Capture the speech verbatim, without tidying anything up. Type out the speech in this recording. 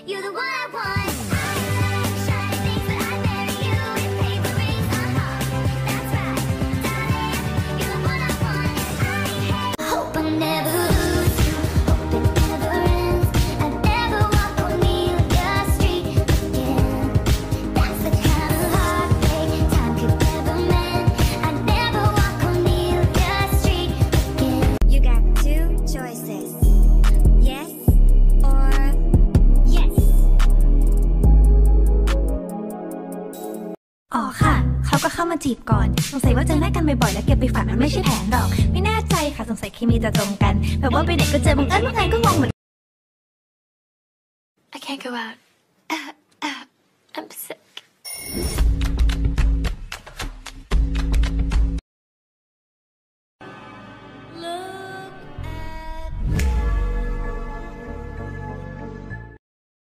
You're the one I want. I like shiny things, but I'd marry you in paper rings. Uh-huh, that's right, darling. You're the one I want. I hate. Hope I never lose you. Hope it never ends. I never walk Cornelia Street again. That's the kind of heartbreak time could never mend. I never walk Cornelia Street again. You got two choices. Yes or yes. อ๋อค่ะเขาก็เข้ามาจีบก่อนสงสัยว่าเจอหน้ากันบ่อยๆแล้วเก็บไปฝันมันไม่ใช่แผนหรอกไม่แน่ใจค่ะสงสัยเคมีจะตรงกันแบบว่าไปไหนก็เจอบังเอิญบางไงก็งงเหมือน I can't go out. I'm sick.